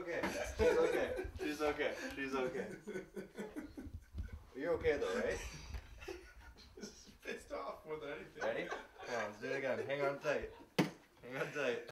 okay. She's okay. She's okay. She's okay. You're okay though, right? Pissed off more than anything. Ready? Come on, let's do it again. Hang on tight. Hang on tight.